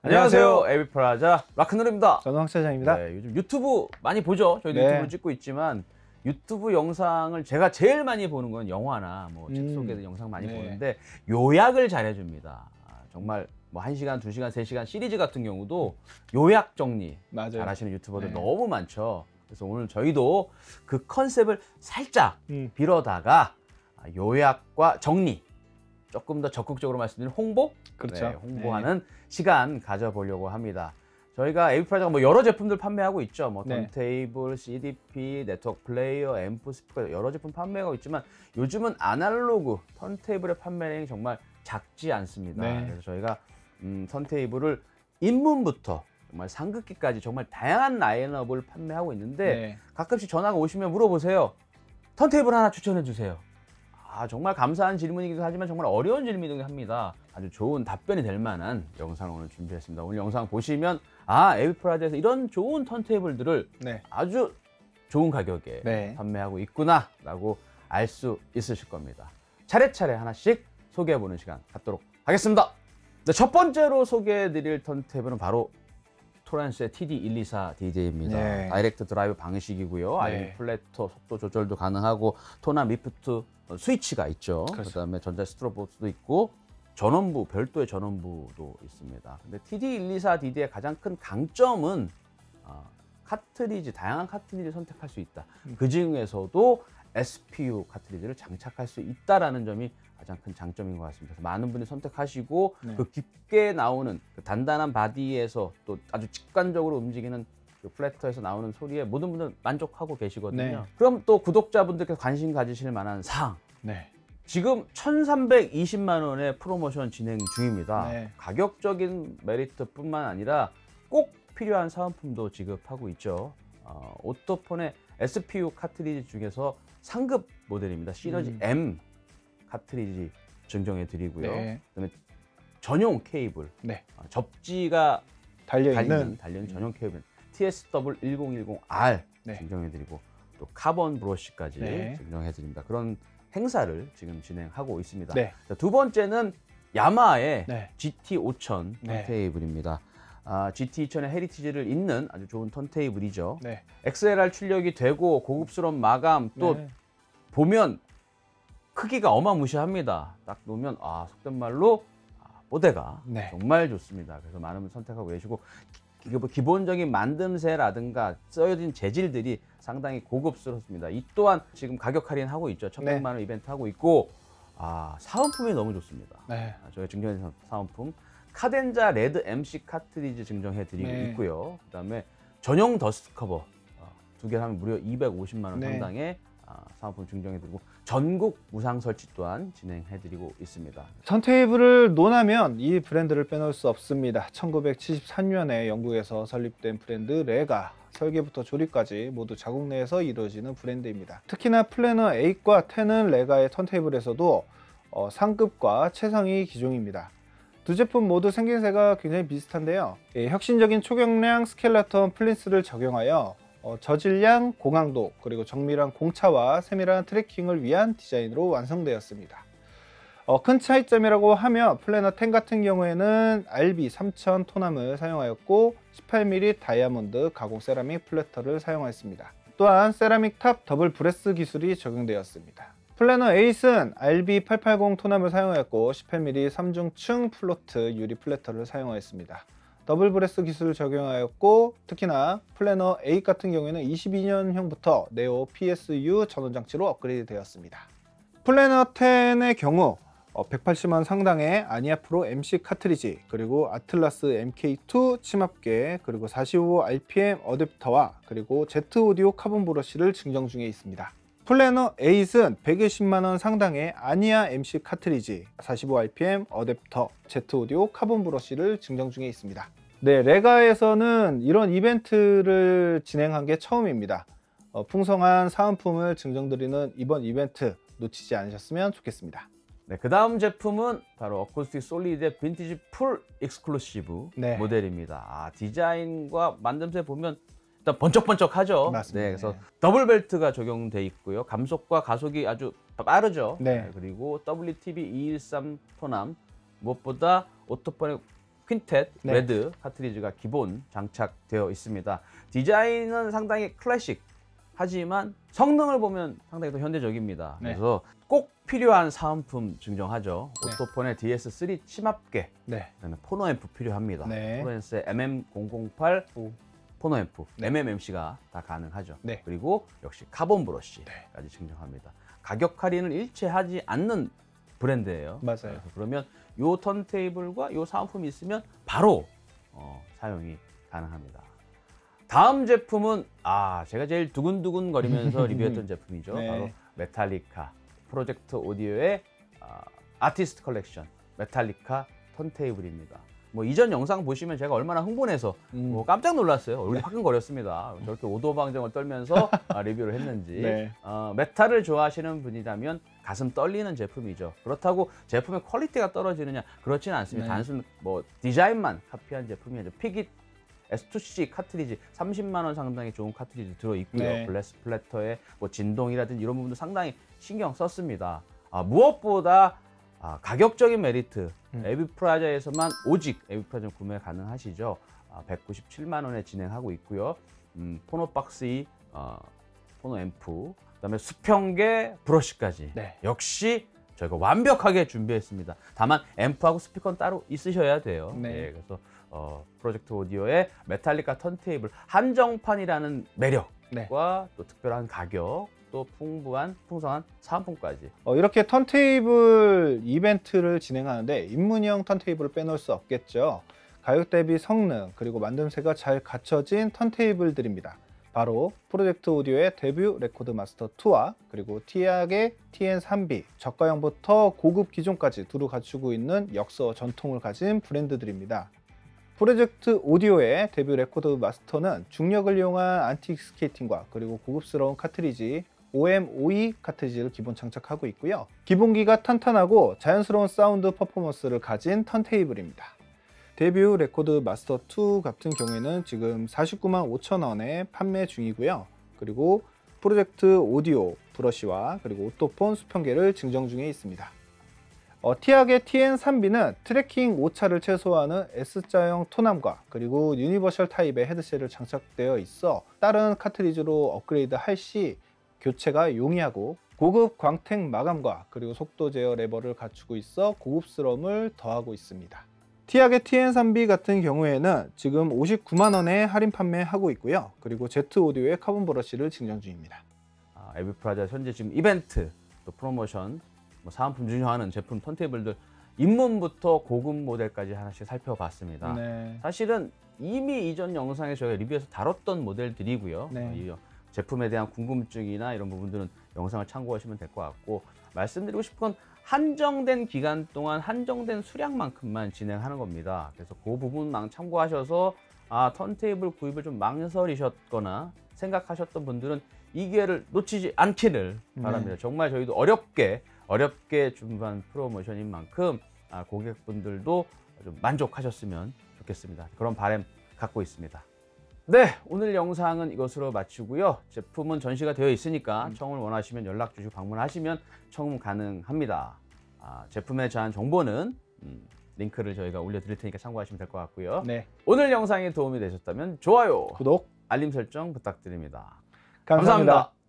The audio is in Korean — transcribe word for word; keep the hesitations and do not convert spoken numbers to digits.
안녕하세요. 에비프라자 락큰롤입니다. 저는 황 차장입니다. 네, 요즘 유튜브 많이 보죠. 저희도 네. 유튜브를 찍고 있지만 유튜브 영상을 제가 제일 많이 보는 건 영화나 뭐 책 음. 소개된 영상 많이 네. 보는데 요약을 잘 해줍니다. 아, 정말 뭐 한 시간, 두 시간, 세 시간 시리즈 같은 경우도 요약 정리 맞아요. 잘 하시는 유튜버들 네. 너무 많죠. 그래서 오늘 저희도 그 컨셉을 살짝 음. 빌어다가 요약과 정리, 조금 더 적극적으로 말씀드리는 홍보, 그렇죠. 네, 홍보하는 네. 시간 가져보려고 합니다. 저희가 에비프라자가 뭐 여러 제품들 판매하고 있죠. 뭐 네. 턴테이블, 씨디피, 네트워크 플레이어, 앰프, 스피커 여러 제품 판매하고 있지만 요즘은 아날로그 턴테이블의 판매량이 정말 작지 않습니다. 네. 그래서 저희가 음, 턴테이블을 입문부터 정말 상급기까지 정말 다양한 라인업을 판매하고 있는데 네. 가끔씩 전화가 오시면 물어보세요. 턴테이블 하나 추천해 주세요. 아, 정말 감사한 질문이기도 하지만 정말 어려운 질문이기도 합니다. 아주 좋은 답변이 될 만한 영상을 오늘 준비했습니다. 오늘 영상 보시면 아, 에비프라자에서 이런 좋은 턴테이블들을 네. 아주 좋은 가격에 네. 판매하고 있구나 라고 알 수 있으실 겁니다. 차례차례 하나씩 소개해보는 시간 갖도록 하겠습니다. 네, 첫 번째로 소개해드릴 턴테이블은 바로 토렌스의 티디 일이사 디제이입니다. 네. 다이렉트 드라이브 방식이고요. 네. 아이엠 플래터 속도 조절도 가능하고 톤암 리프트 스위치가 있죠. 그렇죠. 그다음에 전자 스트로보도 있고 전원부, 별도의 전원부도 있습니다. 근데 티디 일이사 디디의 가장 큰 강점은 어, 카트리지, 다양한 카트리지를 선택할 수 있다. 음. 그 중에서도 에스피유 카트리지를 장착할 수 있다라는 점이 가장 큰 장점인 것 같습니다. 그래서 많은 분들이 선택하시고 네. 그 깊게 나오는 그 단단한 바디에서 또 아주 직관적으로 움직이는 그 플래터에서 나오는 소리에 모든 분들 만족하고 계시거든요. 네. 그럼 또 구독자분들께서 관심 가지실 만한 사항. 네. 지금 천삼백이십만 원의 프로모션 진행 중입니다. 네. 가격적인 메리트뿐만 아니라 꼭 필요한 사은품도 지급하고 있죠. 어, 오토폰의 에스피유 카트리지 중에서 상급 모델입니다. 시너지 음. M 카트리지 증정해 드리고요. 네. 그다음에 전용 케이블, 네. 어, 접지가 달려있는 달려있는 전용 케이블 티에스더블유 일공일공 알 네. 증정해 드리고 또 카본 브러쉬까지 네. 증정해 드립니다. 그런 행사를 지금 진행하고 있습니다. 네. 자, 두 번째는 야마하의 네. 지티 오천 네. 턴테이블입니다. 아, 지티 이천의 헤리티지를 잇는 아주 좋은 턴테이블이죠. 네. 엑스엘알 출력이 되고 고급스러운 마감 또 네. 보면 크기가 어마무시합니다. 딱 놓으면 아, 속된 말로 아, 뽀대가 네. 정말 좋습니다. 그래서 많은 분 선택하고 계시고 기, 기본적인 만듦새라든가 써진 재질들이 상당히 고급스럽습니다. 이 또한 지금 가격 할인하고 있죠. 천백만 원 네. 이벤트 하고 있고 아, 사은품이 너무 좋습니다. 네. 아, 저희 증정해드린 사은품 카덴자 레드 엠씨 카트리지 증정해 드리고 네. 있고요. 그 다음에 전용 더스트 커버 어, 두 개를 하면 무려 이백오십만 원 네. 상당의 아, 사은품 증정해드리고 전국 무상 설치 또한 진행해드리고 있습니다. 턴테이블을 논하면 이 브랜드를 빼놓을 수 없습니다. 천구백칠십삼 년에 영국에서 설립된 브랜드 레가, 설계부터 조립까지 모두 자국 내에서 이루어지는 브랜드입니다. 특히나 플래너 에잇과 텐은 레가의 턴테이블에서도 어, 상급과 최상위 기종입니다. 두 제품 모두 생김새가 굉장히 비슷한데요. 예, 혁신적인 초경량 스켈레톤 플린스를 적용하여 어, 저질량, 고강도, 그리고 정밀한 공차와 세밀한 트래킹을 위한 디자인으로 완성되었습니다. 어, 큰 차이점이라고 하면 플래너 텐 같은 경우에는 알비 삼천 톤암을 사용하였고 십팔 밀리미터 다이아몬드 가공 세라믹 플래터를 사용하였습니다. 또한 세라믹 탑 더블 브레스 기술이 적용되었습니다. 플래너 에잇은 알비 팔백팔십 톤암을 사용하였고 십팔 밀리미터 삼중층 플로트 유리 플래터를 사용하였습니다. 더블 브레스 기술을 적용하였고 특히나 플래너 에잇 같은 경우에는 이십이 년형부터 네오 피에스유 전원 장치로 업그레이드 되었습니다. 플래너 텐의 경우 백팔십만 원 상당의 아니아 프로 엠씨 카트리지, 그리고 아틀라스 엠케이 투 침합계, 그리고 사십오 알피엠 어댑터와 그리고 Z 오디오 카본 브러쉬를 증정 중에 있습니다. 플래너 에잇은 백이십만 원 상당의 아니아 엠씨 카트리지, 사십오 알피엠 어댑터, Z 오디오 카본 브러쉬를 증정 중에 있습니다. 네, 레가에서는 이런 이벤트를 진행한 게 처음입니다. 어, 풍성한 사은품을 증정드리는 이번 이벤트 놓치지 않으셨으면 좋겠습니다. 네, 그 다음 제품은 바로 어쿠스틱 솔리드의 빈티지 풀 익스클루시브 네. 모델입니다. 아, 디자인과 만듦새 보면 일단 번쩍번쩍하죠. 맞습니다. 네, 그래서 더블 벨트가 적용돼 있고요. 감속과 가속이 아주 빠르죠. 네. 네, 그리고 더블유티비 이백십삼 톤암 무엇보다 오토폰의 퀸텟 네. 레드 카트리지가 기본 장착되어 있습니다. 디자인은 상당히 클래식 하지만 성능을 보면 상당히 더 현대적입니다. 네. 그래서 꼭 필요한 사은품 증정하죠. 네. 오토폰의 디 에스 쓰리 침합계, 네. 그다음에 포노앰프 필요합니다. 네. 포노앰프의 엠엠 공공팔 오. 포노앰프, 네. 엠엠엠씨가 다 가능하죠. 네. 그리고 역시 카본 브러쉬까지 네. 증정합니다. 가격 할인을 일체하지 않는 브랜드예요. 맞아요. 그래서 그러면 요 턴테이블과 요 사은품이 있으면 바로 어, 사용이 가능합니다. 다음 제품은 아 제가 제일 두근두근 거리면서 리뷰했던 제품이죠. 네. 바로 메탈리카 프로젝트 오디오의 아, 아티스트 컬렉션 메탈리카 턴테이블입니다. 뭐 이전 영상 보시면 제가 얼마나 흥분해서 음. 뭐 깜짝 놀랐어요. 얼굴이 화끈거렸습니다. 저렇게 오도방정을 떨면서 아, 리뷰를 했는지. 네. 어, 메탈을 좋아하시는 분이라면 가슴 떨리는 제품이죠. 그렇다고 제품의 퀄리티가 떨어지느냐? 그렇지는 않습니다. 네. 단순 뭐 디자인만 카피한 제품이 아니죠. 피깃 에스 투 씨 카트리지 삼십만 원 상당의 좋은 카트리지 들어있고요. 네. 블레스 플래터의 뭐 진동이라든지 이런 부분도 상당히 신경 썼습니다. 아, 무엇보다 아, 가격적인 메리트 음. 에비프라자에서만 오직 에비프라자 구매 가능하시죠. 아, 백구십칠만 원에 진행하고 있고요. 음, 포노박스 이 어, 포노 앰프 그다음에 수평계 브러쉬까지 네. 역시 저희가 완벽하게 준비했습니다. 다만 앰프하고 스피커는 따로 있으셔야 돼요. 네. 예, 그래서 어, 프로젝트 오디오의 메탈리카 턴테이블 한정판이라는 매력과 네. 또 특별한 가격 또 풍부한 풍성한 사은품까지. 어, 이렇게 턴테이블 이벤트를 진행하는데 입문형 턴테이블을 빼놓을 수 없겠죠. 가격 대비 성능 그리고 만듦새가 잘 갖춰진 턴테이블들입니다. 바로 프로젝트 오디오의 데뷔 레코드 마스터 투와 그리고 티악의 티엔 쓰리 비 저가형부터 고급 기종까지 두루 갖추고 있는 역사 전통을 가진 브랜드들입니다. 프로젝트 오디오의 데뷔 레코드 마스터는 중력을 이용한 안틱 스케이팅과 그리고 고급스러운 카트리지 오 엠 오 이 카트리지를 기본 장착하고 있고요. 기본기가 탄탄하고 자연스러운 사운드 퍼포먼스를 가진 턴테이블입니다. 데뷔 레코드 마스터 투 같은 경우에는 지금 사십구만 오천 원에 판매 중이고요. 그리고 프로젝트 오디오 브러쉬와 그리고 오토폰 수평계를 증정 중에 있습니다. 어, 티악의 티엔 쓰리 비는 트래킹 오차를 최소화하는 S자형 토남과 그리고 유니버셜 타입의 헤드셋을 장착되어 있어 다른 카트리지로 업그레이드 할 시 교체가 용이하고 고급 광택 마감과 그리고 속도 제어 레버를 갖추고 있어 고급스러움을 더하고 있습니다. 티악의 티엔 쓰리 비 같은 경우에는 지금 오십구만 원에 할인 판매하고 있고요. 그리고 제트 오디오의 카본 브러쉬를 증정 중입니다. 아, 에비프라자 현재 지금 이벤트 또 프로모션 뭐 사은품 중요하는 제품 턴테이블들 입문부터 고급 모델까지 하나씩 살펴봤습니다. 네. 사실은 이미 이전 영상에 저희가 리뷰해서 다뤘던 모델들이고요. 네. 이 제품에 대한 궁금증이나 이런 부분들은 영상을 참고하시면 될 것 같고 말씀드리고 싶은 건 한정된 기간 동안 한정된 수량만큼만 진행하는 겁니다. 그래서 그 부분만 참고하셔서 아 턴테이블 구입을 좀 망설이셨거나 생각하셨던 분들은 이 기회를 놓치지 않기를 바랍니다. 네. 정말 저희도 어렵게 어렵게 준비한 프로모션인 만큼 아, 고객분들도 좀 만족하셨으면 좋겠습니다. 그런 바람 갖고 있습니다. 네, 오늘 영상은 이것으로 마치고요. 제품은 전시가 되어 있으니까 음. 청음을 원하시면 연락 주시고 방문하시면 청음 가능합니다. 아, 제품에 대한 정보는 음, 링크를 저희가 올려드릴 테니까 참고하시면 될 것 같고요. 네. 오늘 영상이 도움이 되셨다면 좋아요, 구독 알림 설정 부탁드립니다. 감사합니다. 감사합니다.